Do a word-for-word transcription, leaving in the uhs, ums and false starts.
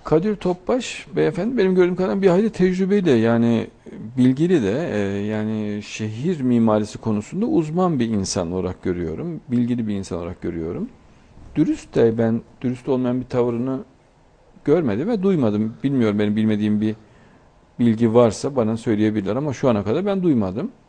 Kadir Topbaş beyefendi benim gördüğüm kadarıyla bir hayli tecrübeli, yani bilgili de, e, yani şehir mimarisi konusunda uzman bir insan olarak görüyorum. Bilgili bir insan olarak görüyorum. Dürüst de, ben dürüst olmayan bir tavrını görmedim ve duymadım. Bilmiyorum, benim bilmediğim bir bilgi varsa bana söyleyebilirler ama şu ana kadar ben duymadım.